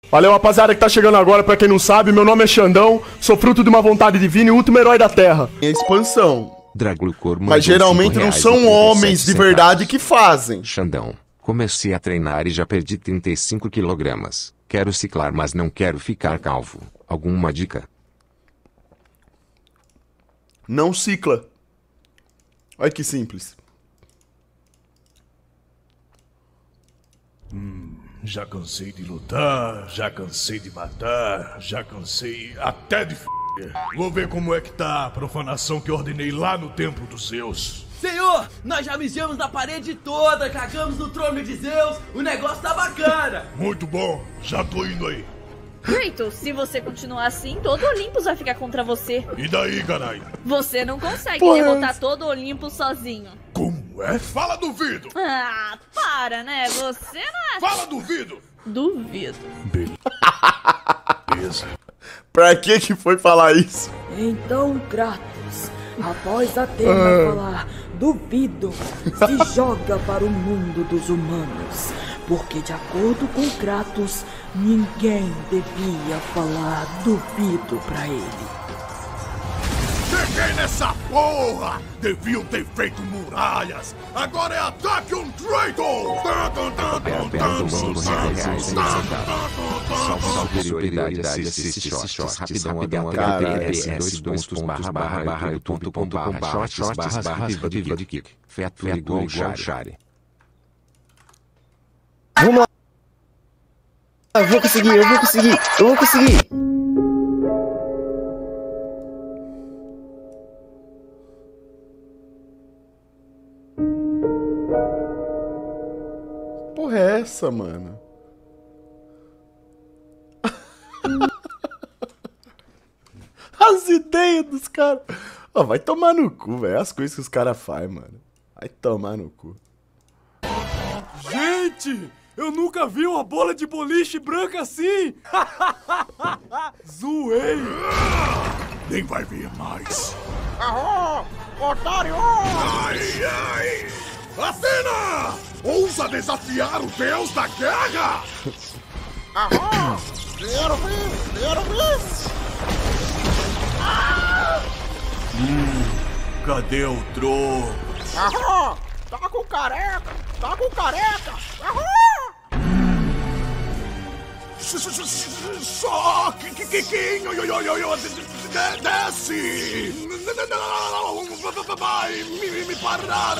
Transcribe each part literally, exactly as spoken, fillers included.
Valeu, rapaziada, que tá chegando agora. Pra quem não sabe, meu nome é Xandão, sou fruto de uma vontade divina e último herói da Terra. É expansão. Draglucor, mas geralmente não são homens de verdade que fazem. Xandão, comecei a treinar e já perdi trinta e cinco quilogramas. Quero ciclar, mas não quero ficar calvo. Alguma dica? Não cicla. Olha que simples. Hum, já cansei de lutar, já cansei de matar, já cansei até de f***. Vou ver como é que tá a profanação que ordenei lá no templo dos Zeus. Senhor, nós já mijamos na parede toda, cagamos no trono de Zeus, o negócio tá bacana. Muito bom, já tô indo aí. Kratos, se você continuar assim, todo Olympus vai ficar contra você. E daí, caralho? Você não consegue Porra. derrotar todo o Olympus sozinho. Como é? Fala, duvido! Ah, para, né? Você não... Fala, duvido! Duvido. Beleza. Pra que que foi falar isso? Então, Kratos, após Atena falar duvido, se joga para o mundo dos humanos. Porque, de acordo com Kratos, ninguém devia falar duvido pra ele. Cheguei nessa porra! Deviam ter feito muralhas! Agora é ataque on Kratos! Salve superioridade, assiste shots, rapidão, H T T S dois pontos barra barra barra youtube ponto com barra shots barra viva de kick. Feto igual Shari. Vamos lá. Eu vou conseguir, eu vou conseguir, eu vou conseguir. Porra é essa, mano? As ideias dos caras. Oh, vai tomar no cu, velho. As coisas que os caras fazem, mano. Vai tomar no cu. Gente, eu nunca vi uma bola de boliche branca assim. Zoei. Nem vai vir mais. Arro, otário! Ai, ai! Atena! Ousa desafiar o deus da guerra! Arro, quero ver, quero ver! Ah! Hum, cadê o troco? Arro, tá com careca, tá com careca! Arro! Só que que que que desce! Vai me me parar!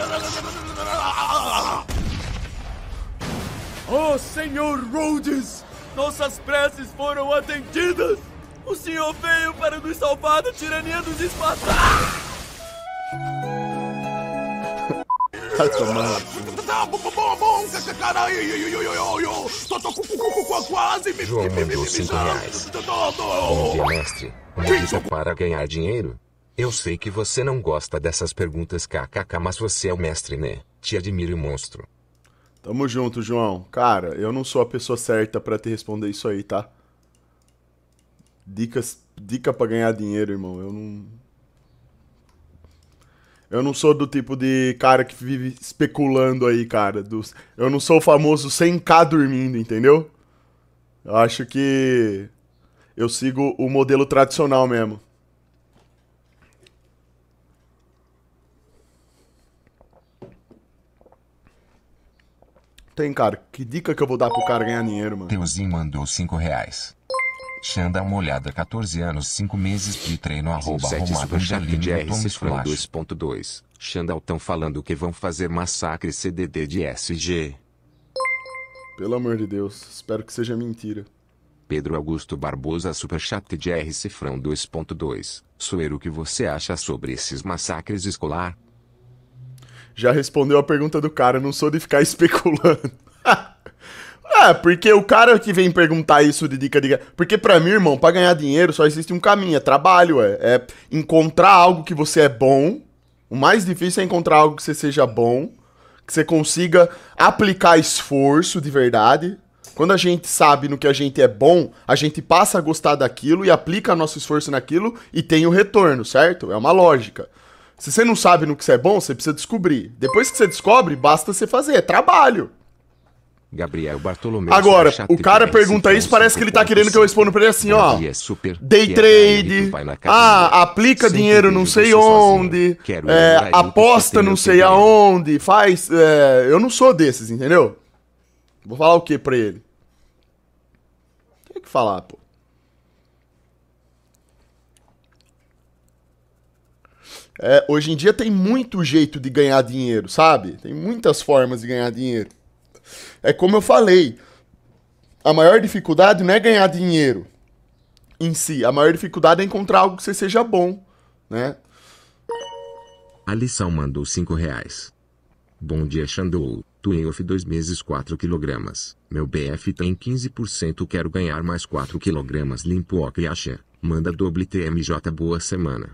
Oh, Senhor Rhodes, nossas preces foram atendidas. O Senhor veio para nos salvar da tirania dos Espartanos. Vai tomar. Tá bom, bom, bom, caralho, tô tô quase me João mandou cinco reais. Bom dia, mestre. Uma dica para ganhar dinheiro? Eu sei que você não gosta dessas perguntas kkk, mas você é o mestre, né? Te admiro, monstro. Tamo junto, João. Cara, eu não sou a pessoa certa pra te responder isso aí, tá? Dicas, dica pra ganhar dinheiro, irmão. Eu não... Eu não sou do tipo de cara que vive especulando aí, cara. Dos... Eu não sou o famoso cem k dormindo, entendeu? Eu acho que eu sigo o modelo tradicional mesmo. Tem, cara. Que dica que eu vou dar pro cara ganhar dinheiro, mano? Teuzinho mandou cinco reais. Xanda uma olhada, catorze anos, cinco meses de treino, arroba arrumado dois ponto dois. Xandal tão falando que vão fazer massacre C D D de S G. Pelo amor de Deus, espero que seja mentira. Pedro Augusto Barbosa, superchat de R Cifrão dois ponto dois. Suero, o que você acha sobre esses massacres escolar? Já respondeu a pergunta do cara, não sou de ficar especulando. É, porque o cara que vem perguntar isso de dica de... Porque pra mim, irmão, pra ganhar dinheiro só existe um caminho, é trabalho, é, é encontrar algo que você é bom. O mais difícil é encontrar algo que você seja bom, que você consiga aplicar esforço de verdade. Quando a gente sabe no que a gente é bom, a gente passa a gostar daquilo e aplica nosso esforço naquilo e tem o retorno, certo? É uma lógica. Se você não sabe no que você é bom, você precisa descobrir. Depois que você descobre, basta você fazer, é trabalho. Gabriel Bartolomeu. Agora, o cara pergunta isso, parece que ele tá querendo que eu responda pra ele assim, ó. Day trade, ah, aplica dinheiro não sei onde, é, aposta não sei aonde, faz... É, eu não sou desses, entendeu? Vou falar o que pra ele? Tem que falar, pô. É, hoje em dia tem muito jeito de ganhar dinheiro, sabe? Tem muitas formas de ganhar dinheiro. É como eu falei, a maior dificuldade não é ganhar dinheiro em si. A maior dificuldade é encontrar algo que você seja bom, né? A lição mandou cinco reais. Bom dia, Xandou. Tu em off dois meses quatro quilogramas. Meu B F tem quinze por cento, quero ganhar mais quatro quilogramas. Limpo o que acha? Manda doble T M J, boa semana.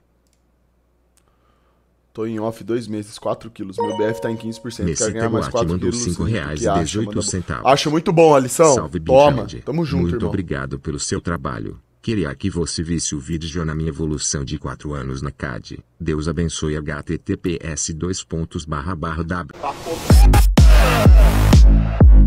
Tô em off dois meses, quatro quilos. Meu B F tá em quinze por cento. Quero ganhar mais quatro quilos. cinco reais e dezoito centavos. Acho muito bom a lição. Salve, Toma. Tamo junto, Muito irmão. obrigado pelo seu trabalho. Queria que você visse o vídeo na minha evolução de quatro anos na C A D. Deus abençoe. H T T P S dois pontos barra barra W.